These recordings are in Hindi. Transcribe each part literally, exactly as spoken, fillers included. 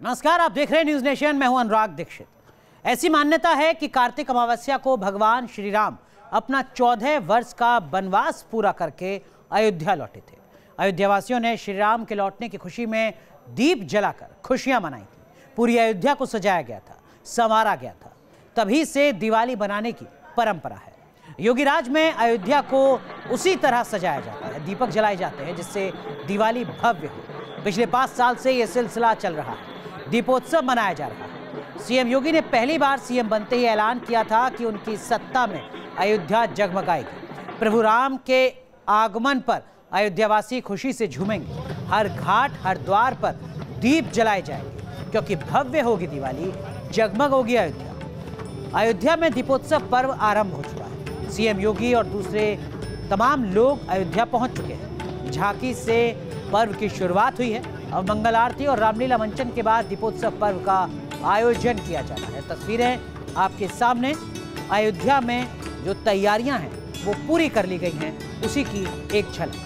नमस्कार, आप देख रहे हैं न्यूज नेशन। मैं हूं अनुराग दीक्षित। ऐसी मान्यता है कि कार्तिक अमावस्या को भगवान श्री राम अपना चौदह वर्ष का वनवास पूरा करके अयोध्या लौटे थे। अयोध्यावासियों ने श्री राम के लौटने की खुशी में दीप जलाकर खुशियां मनाई थी। पूरी अयोध्या को सजाया गया था, संवारा गया था। तभी से दिवाली बनाने की परंपरा है। योगीराज में अयोध्या को उसी तरह सजाया जाता है, दीपक जलाए जाते हैं जिससे दिवाली भव्य हो। पिछले पाँच साल से यह सिलसिला चल रहा है, दीपोत्सव मनाया जा रहा है। सीएम योगी ने पहली बार सीएम बनते ही ऐलान किया था कि उनकी सत्ता में अयोध्या जगमगाएगी। प्रभु राम के आगमन पर अयोध्यावासी खुशी से झूमेंगे। हर घाट, हर द्वार पर दीप जलाए जाएंगे क्योंकि भव्य होगी दिवाली, जगमग होगी अयोध्या। अयोध्या में दीपोत्सव पर्व आरंभ हो चुका है। सीएम योगी और दूसरे तमाम लोग अयोध्या पहुंच चुके हैं। झांकी से पर्व की शुरुआत हुई है। अब मंगल आरती और रामलीला मंचन के बाद दीपोत्सव पर्व का आयोजन किया जाना है। तस्वीरें आपके सामने। अयोध्या में जो तैयारियां हैं वो पूरी कर ली गई हैं, उसी की एक झलक।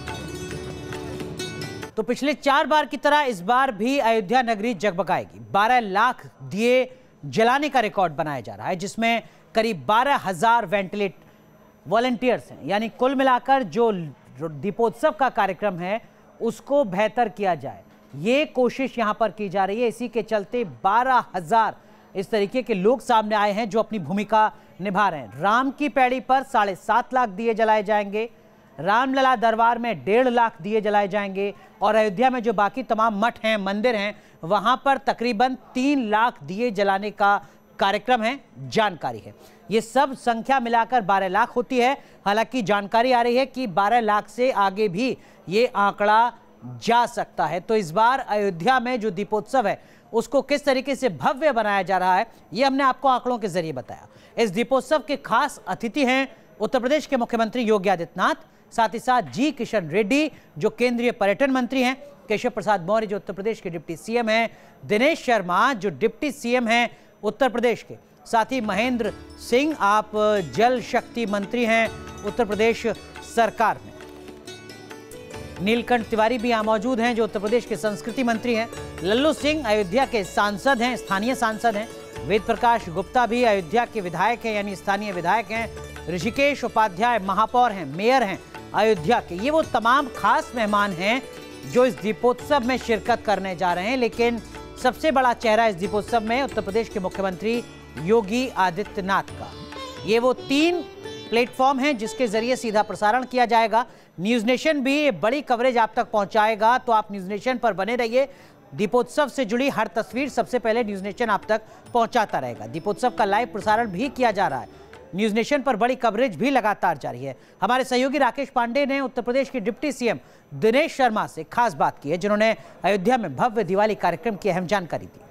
तो पिछले चार बार की तरह इस बार भी अयोध्या नगरी जगमगाएगी। बारह लाख दिए जलाने का रिकॉर्ड बनाया जा रहा है, जिसमें करीब बारह हजार वेंटिलेट वॉलंटियर्स हैं। यानी कुल मिलाकर जो दीपोत्सव का कार्यक्रम है उसको बेहतर किया जाए, ये कोशिश यहां पर की जा रही है। इसी के चलते बारह हजार इस तरीके के लोग सामने आए हैं जो अपनी भूमिका निभा रहे हैं। राम की पैड़ी पर साढ़े सात लाख दिए जलाए जाएंगे। रामलला दरबार में डेढ़ लाख दिए जलाए जाएंगे और अयोध्या में जो बाकी तमाम मठ हैं, मंदिर हैं, वहां पर तकरीबन तीन लाख दिए जलाने का कार्यक्रम है, जानकारी है। ये सब संख्या मिलाकर बारह लाख होती है। हालांकि जानकारी आ रही है कि बारह लाख से आगे भी ये आंकड़ा जा सकता है। तो इस बार अयोध्या में जो दीपोत्सव है उसको किस तरीके से भव्य बनाया जा रहा है, ये हमने आपको आंकड़ों के जरिए बताया। इस दीपोत्सव के खास अतिथि हैं उत्तर प्रदेश के मुख्यमंत्री योगी आदित्यनाथ, साथ ही साथ जी किशन रेड्डी जो केंद्रीय पर्यटन मंत्री हैं, केशव प्रसाद मौर्य जो उत्तर प्रदेश के डिप्टी सीएम हैं, दिनेश शर्मा जो डिप्टी सीएम हैं उत्तर प्रदेश के, साथ ही महेंद्र सिंह आप जल शक्ति मंत्री हैं उत्तर प्रदेश सरकार में। नीलकंठ तिवारी भी यहाँ मौजूद हैं जो उत्तर प्रदेश के संस्कृति मंत्री हैं। लल्लू सिंह अयोध्या के सांसद हैं, स्थानीय सांसद हैं। वेद प्रकाश गुप्ता भी अयोध्या के विधायक हैं, यानी स्थानीय विधायक हैं। ऋषिकेश उपाध्याय महापौर हैं, मेयर हैं अयोध्या के। ये वो तमाम खास मेहमान हैं जो इस दीपोत्सव में शिरकत करने जा रहे हैं। लेकिन सबसे बड़ा चेहरा इस दीपोत्सव में उत्तर प्रदेश के मुख्यमंत्री योगी आदित्यनाथ का। ये वो तीन प्लेटफॉर्म हैं जिसके जरिए सीधा प्रसारण किया जाएगा। न्यूज नेशन भी बड़ी कवरेज आप तक पहुंचाएगा, तो आप न्यूज नेशन पर बने रहिए। दीपोत्सव से जुड़ी हर तस्वीर सबसे पहले न्यूज नेशन आप तक पहुंचाता रहेगा। दीपोत्सव का लाइव प्रसारण भी किया जा रहा है। न्यूज नेशन पर बड़ी कवरेज भी लगातार जारी है। हमारे सहयोगी राकेश पांडे ने उत्तर प्रदेश के डिप्टी सीएम दिनेश शर्मा से खास बात की है, जिन्होंने अयोध्या में भव्य दिवाली कार्यक्रम की अहम जानकारी दी।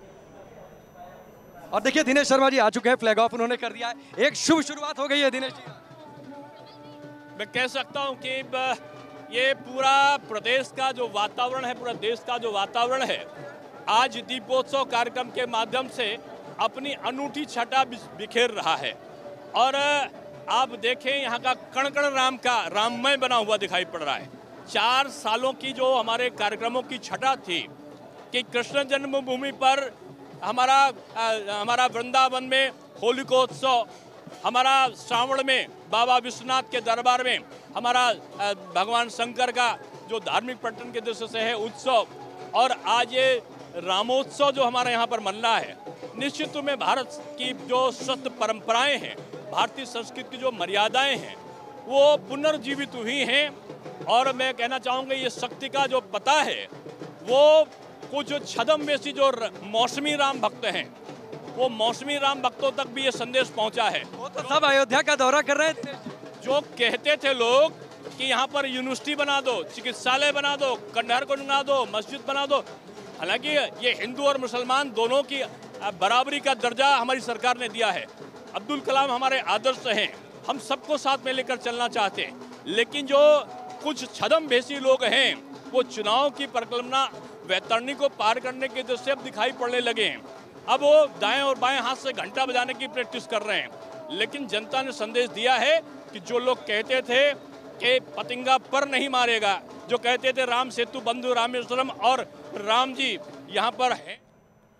और देखिए दिनेश शर्मा जी आ चुके हैं, फ्लैग ऑफ उन्होंने कर दिया है। एक शुभ शुरुआत हो गई है दिनेश जी। मैं कह सकता हूं कि ये पूरा प्रदेश का जो वातावरण है, पूरा देश का जो वातावरण है, आज दीपोत्सव कार्यक्रम के माध्यम से अपनी अनूठी छटा बिखेर रहा है। और आप देखें यहाँ का कण कण राम का राममय बना हुआ दिखाई पड़ रहा है। चार सालों की जो हमारे कार्यक्रमों की छटा थी कि कृष्ण जन्मभूमि पर हमारा आ, हमारा वृंदावन में होलिकोत्सव, हमारा श्रावण में बाबा विश्वनाथ के दरबार में हमारा आ, भगवान शंकर का जो धार्मिक पर्यटन के दृष्टि से है उत्सव, और आज ये रामोत्सव जो हमारे यहाँ पर मन रहा है। निश्चित रूप में भारत की जो स्वस्थ परंपराएं हैं, भारतीय संस्कृति की जो मर्यादाएं हैं, वो पुनर्जीवित हुई हैं। और मैं कहना चाहूँगा ये शक्ति का जो पता है वो कुछ छद्मवेशी जो मौसमी राम भक्त हैं, वो मौसमी राम भक्तों तक भी ये संदेश पहुंचा है। वो तो सब अयोध्या का दौरा कर रहे थे। जो कहते थे लोग कि यहाँ पर यूनिवर्सिटी बना दो, चिकित्सालय बना दो, खंडहर को बना दो, मस्जिद बना दो। हालांकि ये हिंदू और मुसलमान दोनों की बराबरी का दर्जा हमारी सरकार ने दिया है। अब्दुल कलाम हमारे आदर्श हैं, हम सबको साथ में लेकर चलना चाहते हैं। लेकिन जो कुछ छद्मवेशी लोग हैं वो चुनाव की परिकल्पना वैतरणी को पार करने के दृष्टि अब दिखाई पड़ने लगे हैं। अब वो दाएं और बाएं हाथ से घंटा बजाने की प्रैक्टिस कर रहे हैं। लेकिन जनता ने संदेश दिया है कि जो लोग कहते थे कि पतंगा पर नहीं मारेगा, जो कहते थे राम सेतु बंधु रामेश्वरम और राम जी यहाँ पर है।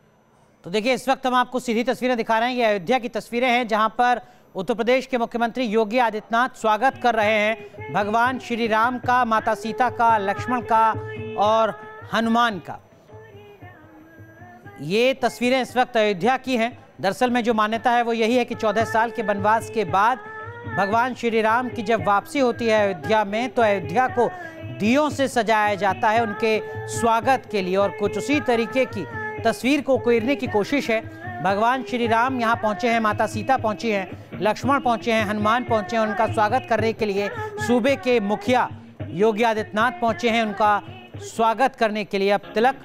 तो देखिए, इस वक्त हम आपको सीधी तस्वीरें दिखा रहे हैं। ये अयोध्या की तस्वीरें हैं जहां पर उत्तर प्रदेश के मुख्यमंत्री योगी आदित्यनाथ स्वागत कर रहे हैं भगवान श्री राम का, माता सीता का, लक्ष्मण का और हनुमान का। ये तस्वीरें इस वक्त अयोध्या की हैं। दरअसल में जो मान्यता है वो यही है कि चौदह साल के वनवास के बाद भगवान श्री राम की जब वापसी होती है अयोध्या में, तो अयोध्या को दियों से सजाया जाता है उनके स्वागत के लिए। और कुछ उसी तरीके की तस्वीर को उकेरने की कोशिश है। भगवान श्री राम यहाँ पहुँचे हैं, माता सीता पहुँची हैं, लक्ष्मण पहुँचे हैं, हनुमान पहुँचे हैं। उनका स्वागत करने के लिए सूबे के मुखिया योगी आदित्यनाथ पहुँचे हैं उनका स्वागत करने के लिए। अब तिलक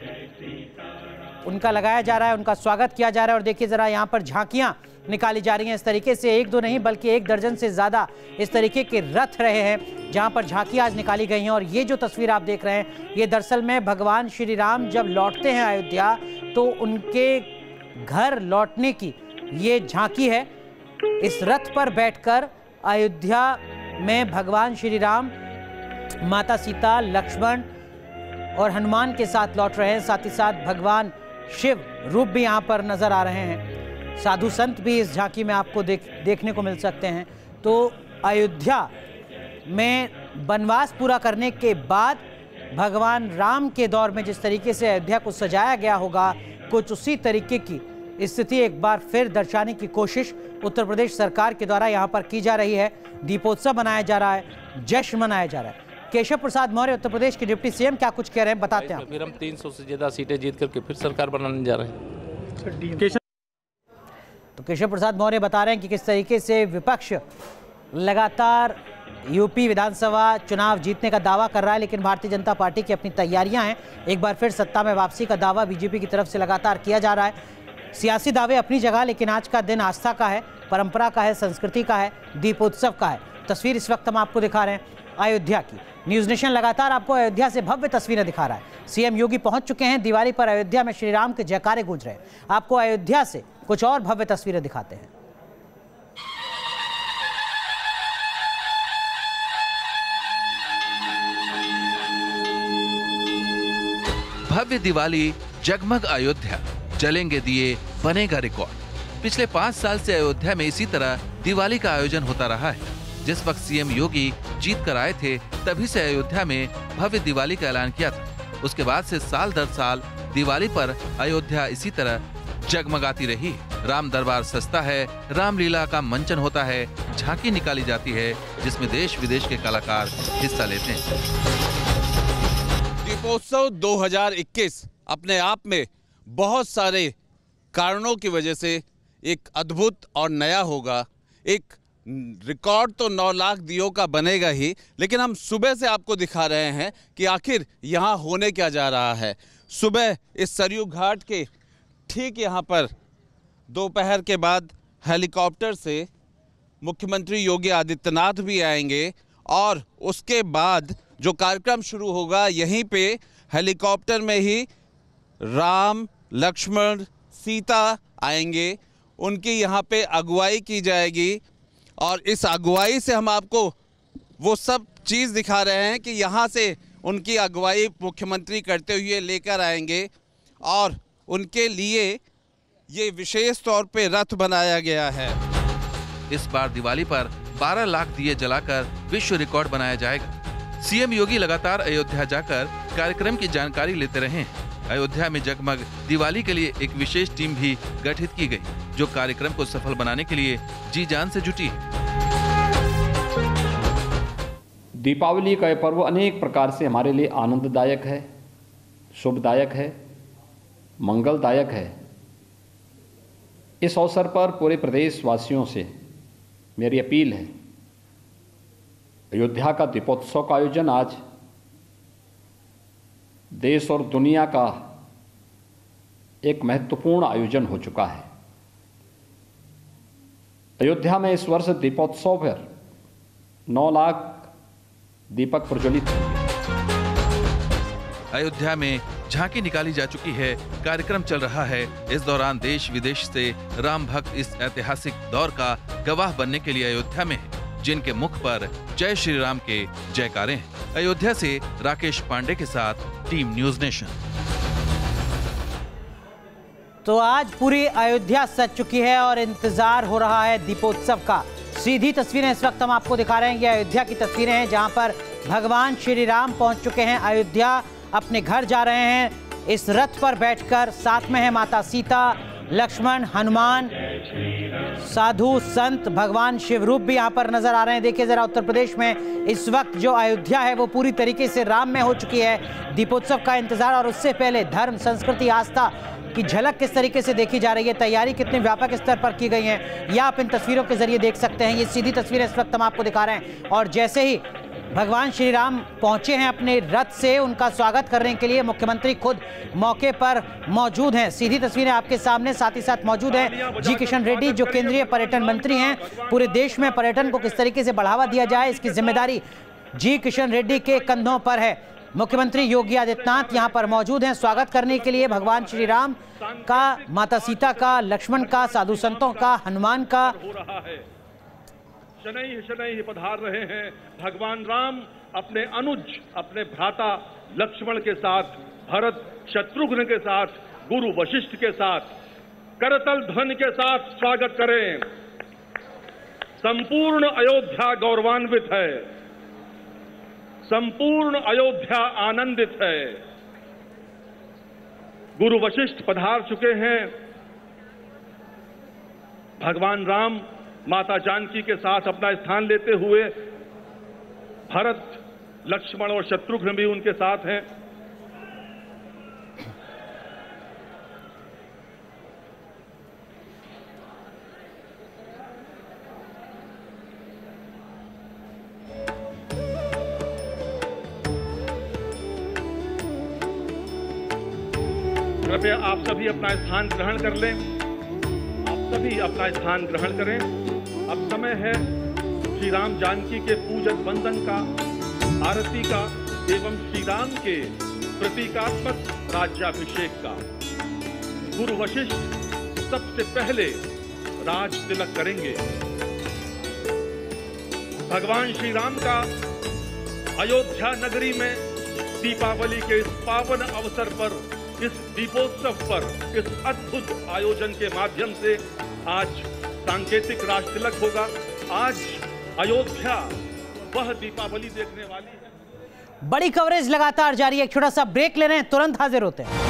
उनका लगाया जा रहा है, उनका स्वागत किया जा रहा है। और देखिए ज़रा यहाँ पर झांकियाँ निकाली जा रही हैं। इस तरीके से एक दो नहीं बल्कि एक दर्जन से ज़्यादा इस तरीके के रथ रहे हैं जहाँ पर झांकियाँ आज निकाली गई हैं। और ये जो तस्वीर आप देख रहे हैं, ये दरअसल में भगवान श्री राम जब लौटते हैं अयोध्या तो उनके घर लौटने की ये झांकी है। इस रथ पर बैठकर अयोध्या में भगवान श्री राम माता सीता, लक्ष्मण और हनुमान के साथ लौट रहे हैं। साथ ही साथ भगवान शिव रूप भी यहाँ पर नजर आ रहे हैं। साधु संत भी इस झांकी में आपको देख देखने को मिल सकते हैं। तो अयोध्या में वनवास पूरा करने के बाद भगवान राम के दौर में जिस तरीके से अयोध्या को सजाया गया होगा, कुछ उसी तरीके की स्थिति एक बार फिर दर्शाने की कोशिश उत्तर प्रदेश सरकार के द्वारा यहाँ पर की जा रही है। दीपोत्सव मनाया जा रहा है, जश्न मनाया जा रहा है। केशव प्रसाद मौर्य उत्तर प्रदेश के डिप्टी सीएम क्या कुछ कह रहे हैं, बताते हैं। फिर हम तीन सौ से ज्यादा सीटें जीत करके फिर सरकार बनाने जा रहे हैं। तो केशव प्रसाद मौर्य बता रहे हैं कि किस तरीके से विपक्ष लगातार यूपी विधानसभा चुनाव जीतने का दावा कर रहा है, लेकिन भारतीय जनता पार्टी की अपनी तैयारियां हैं। एक बार फिर सत्ता में वापसी का दावा बीजेपी की तरफ से लगातार किया जा रहा है। सियासी दावे अपनी जगह, लेकिन आज का दिन आस्था का है, परंपरा का है, संस्कृति का है, दीपोत्सव का है। तस्वीर इस वक्त हम आपको दिखा रहे हैं अयोध्या की। न्यूज़ नेशन लगातार आपको अयोध्या से भव्य तस्वीरें दिखा रहा है। सीएम योगी पहुंच चुके हैं। दिवाली पर अयोध्या में श्री राम के जयकारे गूंज रहे हैं। आपको अयोध्या से कुछ और भव्य तस्वीरें दिखाते हैं। भव्य दिवाली, जगमग अयोध्या, जलेंगे दिए, बनेगा रिकॉर्ड। पिछले पाँच साल से अयोध्या में इसी तरह दिवाली का आयोजन होता रहा है। जिस वक्त सीएम योगी जीत कर आए थे, तभी से अयोध्या में भव्य दिवाली का ऐलान किया था। उसके बाद से साल दर साल दिवाली पर अयोध्या इसी तरह जगमगाती रही। राम दरबार सजता है, रामलीला का मंचन होता है, झांकी निकाली जाती है जिसमें देश विदेश के कलाकार हिस्सा लेते हैं। दीपोत्सव दो हज़ार इक्कीस अपने आप में बहुत सारे कारणों की वजह से एक अद्भुत और नया होगा। एक रिकॉर्ड तो नौ लाख दियों का बनेगा ही, लेकिन हम सुबह से आपको दिखा रहे हैं कि आखिर यहाँ होने क्या जा रहा है। सुबह इस सरयू घाट के ठीक यहाँ पर दोपहर के बाद हेलीकॉप्टर से मुख्यमंत्री योगी आदित्यनाथ भी आएंगे और उसके बाद जो कार्यक्रम शुरू होगा यहीं पे हेलीकॉप्टर में ही राम, लक्ष्मण, सीता आएंगे। उनकी यहाँ पे अगुवाई की जाएगी और इस अगुवाई से हम आपको वो सब चीज़ दिखा रहे हैं कि यहाँ से उनकी अगुवाई मुख्यमंत्री करते हुए लेकर आएंगे और उनके लिए ये विशेष तौर पे रथ बनाया गया है। इस बार दिवाली पर बारह लाख दिए जलाकर विश्व रिकॉर्ड बनाया जाएगा। सीएम योगी लगातार अयोध्या जाकर कार्यक्रम की जानकारी लेते रहे। अयोध्या में जगमग दिवाली के लिए एक विशेष टीम भी गठित की गई, जो कार्यक्रम को सफल बनाने के लिए जी जान से जुटी है। दीपावली का यह पर्व अनेक प्रकार से हमारे लिए आनंददायक है, शुभदायक है, मंगलदायक है। इस अवसर पर पूरे प्रदेश वासियों से मेरी अपील है, अयोध्या का दीपोत्सव का आयोजन आज देश और दुनिया का एक महत्वपूर्ण आयोजन हो चुका है। अयोध्या में इस वर्ष दीपोत्सव पर नौ लाख दीपक प्रज्वलित होंगे। अयोध्या में झांकी निकाली जा चुकी है, कार्यक्रम चल रहा है। इस दौरान देश विदेश से राम भक्त इस ऐतिहासिक दौर का गवाह बनने के लिए अयोध्या में हैं, जिनके मुख पर जय श्री राम के जयकारे हैं। अयोध्या से राकेश पांडे के साथ टीम न्यूज़ नेशन। तो आज पूरी अयोध्या सज चुकी है और इंतजार हो रहा है दीपोत्सव का। सीधी तस्वीरें इस वक्त हम आपको दिखा रहे हैं। ये अयोध्या की तस्वीरें हैं जहां पर भगवान श्री राम पहुंच चुके हैं। अयोध्या अपने घर जा रहे हैं इस रथ पर बैठकर। साथ में है माता सीता, लक्ष्मण, हनुमान, साधु संत, भगवान शिवरूप भी यहाँ पर नजर आ रहे हैं। देखिए जरा, उत्तर प्रदेश में इस वक्त जो अयोध्या है वो पूरी तरीके से राम में हो चुकी है। दीपोत्सव का इंतजार और उससे पहले धर्म, संस्कृति, आस्था की झलक किस तरीके से देखी जा रही है, तैयारी कितनी व्यापक स्तर पर की गई है, यह आप इन तस्वीरों के जरिए देख सकते हैं। ये सीधी तस्वीरें इस वक्त हम आपको दिखा रहे हैं। और जैसे ही भगवान श्री राम पहुंचे हैं अपने रथ से, उनका स्वागत करने के लिए मुख्यमंत्री खुद मौके पर मौजूद हैं। सीधी तस्वीरें आपके सामने। साथ ही साथ मौजूद हैं जी किशन रेड्डी जो केंद्रीय पर्यटन मंत्री हैं। पूरे देश में पर्यटन को किस तरीके से बढ़ावा दिया जाए, इसकी जिम्मेदारी जी किशन रेड्डी के कंधों पर है। मुख्यमंत्री योगी आदित्यनाथ यहां पर मौजूद हैं स्वागत करने के लिए भगवान श्री राम का, माता सीता का, लक्ष्मण का, साधु संतों का, हनुमान का। शनैः शनैः पधार रहे हैं भगवान राम अपने अनुज, अपने भ्राता लक्ष्मण के साथ, भरत शत्रुघ्न के साथ, गुरु वशिष्ठ के साथ करतल ध्वनि के साथ स्वागत करें। संपूर्ण अयोध्या गौरवान्वित है, संपूर्ण अयोध्या आनंदित है। गुरु वशिष्ठ पधार चुके हैं। भगवान राम माता जानकी के साथ अपना स्थान लेते हुए भरत, लक्ष्मण और शत्रुघ्न भी उनके साथ हैं। कृपया आप सभी अपना स्थान ग्रहण कर लें। आप सभी अपना स्थान ग्रहण करें। अब समय है श्री राम जानकी के पूजन वंदन का, आरती का एवं श्री राम के प्रतीकात्मक राज्याभिषेक का। गुरु वशिष्ठ सबसे पहले राज तिलक करेंगे। भगवान श्री राम का अयोध्या नगरी में दीपावली के इस पावन अवसर पर, इस दीपोत्सव पर, इस अद्भुत आयोजन के माध्यम से आज सांकेतिक राज तिलक होगा। आज अयोध्या वह दीपावली देखने वाली है। बड़ी कवरेज लगातार जारी है। एक छोटा सा ब्रेक ले रहे हैं, तुरंत हाजिर होते हैं।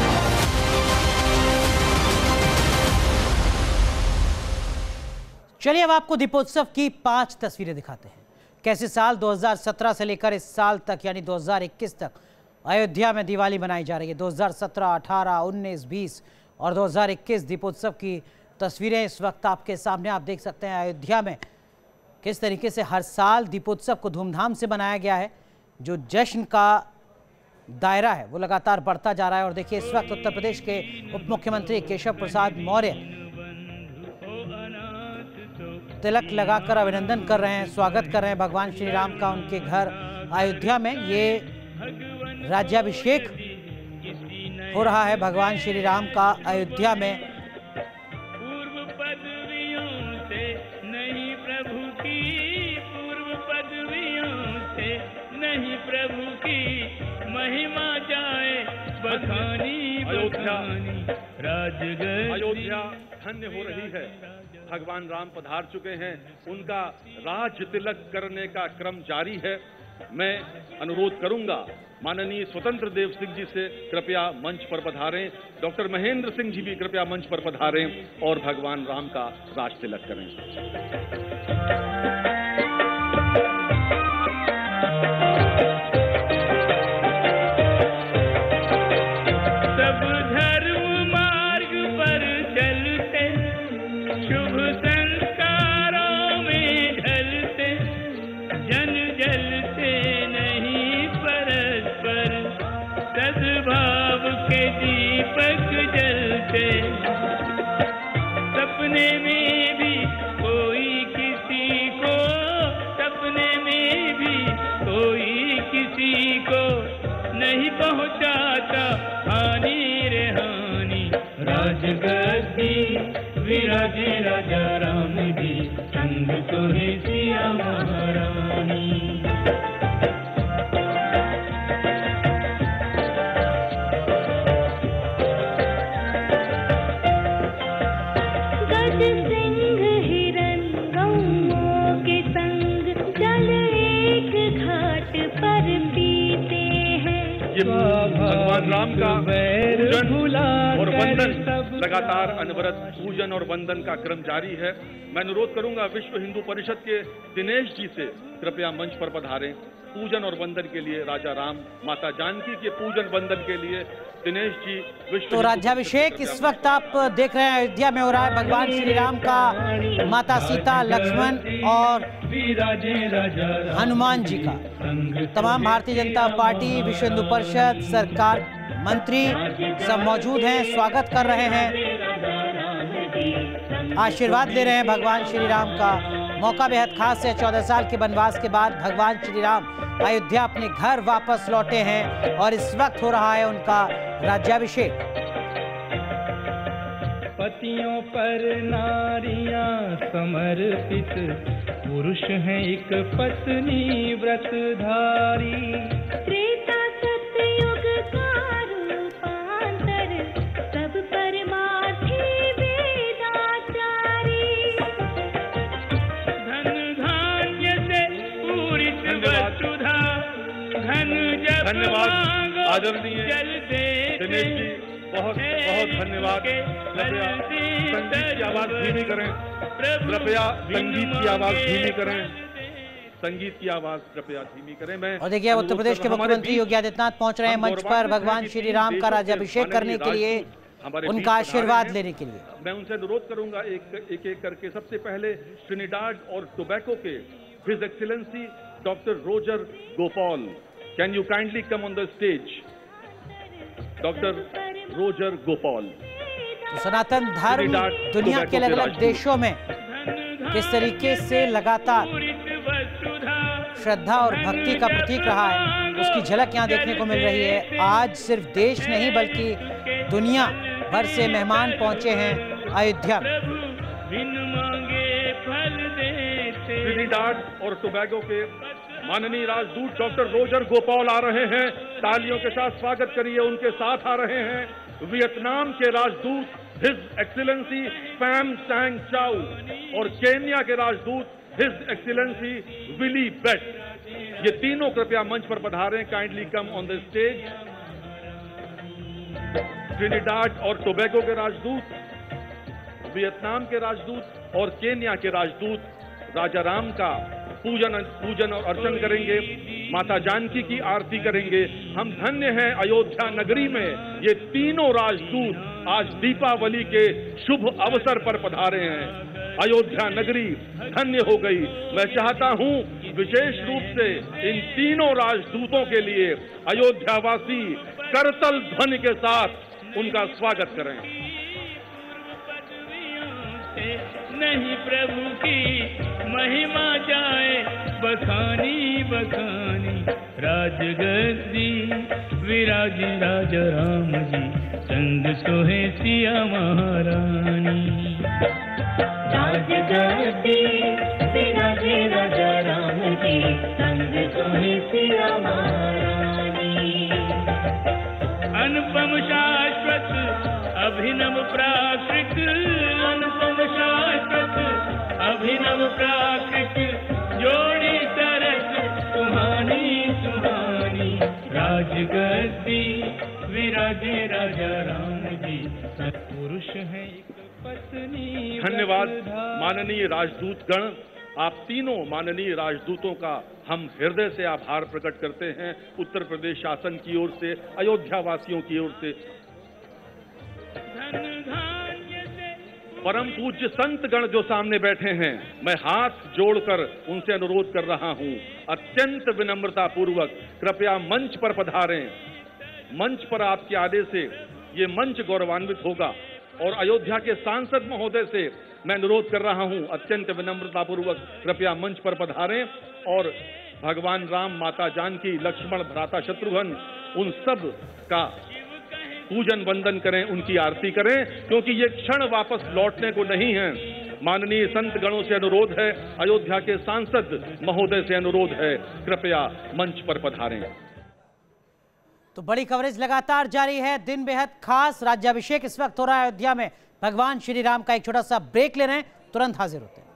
चलिए अब आपको दीपोत्सव की पांच तस्वीरें दिखाते हैं। कैसे साल दो हज़ार सत्रह से लेकर इस साल तक यानी दो हज़ार इक्कीस तक अयोध्या में दिवाली मनाई जा रही है। दो हज़ार सत्रह, अठारह, उन्नीस, बीस और दो हज़ार इक्कीस दीपोत्सव की तस्वीरें इस वक्त आपके सामने आप देख सकते हैं। अयोध्या में किस तरीके से हर साल दीपोत्सव को धूमधाम से मनाया गया है। जो जश्न का दायरा है वो लगातार बढ़ता जा रहा है। और देखिए इस वक्त उत्तर प्रदेश के उप मुख्यमंत्री केशव प्रसाद मौर्य तिलक लगाकर अभिनंदन कर रहे हैं, स्वागत कर रहे हैं भगवान श्री राम का उनके घर अयोध्या में। ये राज्याभिषेक हो रहा है भगवान श्री राम का अयोध्या में। महिमा जाए बखानी बखानी राजगद्दी। अयोध्या धन्य हो रही है। भगवान राम पधार चुके हैं, उनका राज तिलक करने का क्रम जारी है। मैं अनुरोध करूंगा माननीय स्वतंत्र देव सिंह जी से कृपया मंच पर पधारें। डॉक्टर महेंद्र सिंह जी भी कृपया मंच पर पधारें और भगवान राम का राज तिलक करें। सपने में भी कोई किसी को, सपने में भी कोई किसी को नहीं पहुंचाता हानि रे हानि। राजगद्दी विराजे राजा राम जी, संग तो है सिया महारानी। ये भगवान राम का पूजन और वंदन, लगातार अनवरत पूजन और वंदन का क्रम जारी है। मैं अनुरोध करूंगा विश्व हिंदू परिषद के दिनेश जी से कृपया मंच पर पधारें। पूजन और वंदन के लिए राजा राम, माता जानकी के पूजन वंदन के लिए दिनेश जी विश्व। तो राज्याभिषेक इस वक्त आप देख रहे हैं अयोध्या में हो रहा है भगवान श्री राम का, माता सीता, लक्ष्मण और हनुमान जी का। तमाम भारतीय जनता पार्टी, विश्व हिंदू परिषद, सरकार, मंत्री सब मौजूद हैं, स्वागत कर रहे हैं, आशीर्वाद ले रहे हैं भगवान श्री राम का। मौका बेहद खास है। चौदह साल के वनवास के बाद भगवान श्री राम अयोध्या अपने घर वापस लौटे हैं और इस वक्त हो रहा है उनका राज्याभिषेक। पतियों पर नारियां समर्पित, पुरुष हैं एक पत्नी व्रतधारी। त्रेता सतयुग का रूपांतर, सब परमार्थी वेदाचारी। धन धान्य से पूरित वसुधा, घन जब धन्यवाद मांगो आदरणीय जल देते। दिनेश जी, बहुत बहुत धन्यवाद। कृपया संगीत की आवाज धीमी करें, कृपया संगीत की आवाज धीमी करें, संगीत की आवाज कृपया धीमी करें। मैं और देखिए उत्तर प्रदेश के मुख्यमंत्री योगी आदित्यनाथ पहुंच रहे हैं मंच पर भगवान श्री राम का राज्याभिषेक करने के लिए, उनका आशीर्वाद लेने के लिए। मैं उनसे अनुरोध करूंगा एक एक एक करके। सबसे पहले ट्रिनिडाड और टोबैको के his excellency doctor Roger Gopal, can you kindly come on the stage. Doctor Roger Gopal. तो सनातन धर्म दुनिया के अलग अलग देशों में किस तरीके से लगातार श्रद्धा और भक्ति का प्रतीक रहा है, उसकी झलक यहाँ देखने को मिल रही है। आज सिर्फ देश नहीं बल्कि दुनिया भर से मेहमान पहुंचे हैं अयोध्या में। ट्रिनिडाड और टोबैगो के माननीय राजदूत डॉक्टर रोजर गोपाल आ रहे हैं। तालियों के साथ स्वागत करिए। उनके साथ आ रहे हैं वियतनाम के राजदूत his excellency Pham Sanh Chau और केन्या के राजदूत हिज एक्सीलेंसी विली बेट। ये तीनों कृपया मंच पर पधारें। Kindly come on the stage. Trinidad और टोबैगो के राजदूत, वियतनाम के राजदूत और केन्या के राजदूत राजा राम का पूजन पूजन और अर्चन करेंगे, माता जानकी की आरती करेंगे। हम धन्य हैं अयोध्या नगरी में ये तीनों राजदूत आज दीपावली के शुभ अवसर पर पधारे हैं। अयोध्या नगरी धन्य हो गई। मैं चाहता हूं विशेष रूप से इन तीनों राजदूतों के लिए अयोध्यावासी करतल ध्वनि के साथ उनका स्वागत करें। नहीं प्रभु की महिमा जाए बखानी बखानी। राजगद्दी विराज राजा राम जी, संग सोहे सिया महारानी। राजगद्दी विराज राजा राम जी, संग सोहे सिया महारानी। अनुपम शाश्वत अभिनव प्राकृत, अनुपम शाश्वत अभिनव प्राकृत। जोड़ी तरस सुहानी सुहानी। राजगद्दी विराजे राजा राम जी, सत्पुरुष है एक पत्नी। धन्यवाद माननीय राजदूत गण। आप तीनों माननीय राजदूतों का हम हृदय से आभार प्रकट करते हैं, उत्तर प्रदेश शासन की ओर से, अयोध्या वासियों की ओर से। परम पूज्य संत गण जो सामने बैठे हैं, मैं हाथ जोड़कर उनसे अनुरोध कर रहा हूं, अत्यंत विनम्रता पूर्वक कृपया मंच पर पधारें। मंच पर आपके आदेश से ये मंच गौरवान्वित होगा और अयोध्या के सांसद महोदय से मैं अनुरोध कर रहा हूं, अत्यंत विनम्रता पूर्वक कृपया मंच पर पधारें और भगवान राम, माता जानकी, लक्ष्मण, भ्राता शत्रुघ्न, उन सब का पूजन वंदन करें, उनकी आरती करें, क्योंकि ये क्षण वापस लौटने को नहीं है। माननीय संत गणों से अनुरोध है, अयोध्या के सांसद महोदय से अनुरोध है, कृपया मंच पर पधारें। तो बड़ी कवरेज लगातार जारी है, दिन बेहद खास। राज्याभिषेक इस वक्त हो रहा है अयोध्या में। भगवान श्री राम का एक छोटा सा ब्रेक ले रहे हैं, तुरंत हाजिर होते हैं।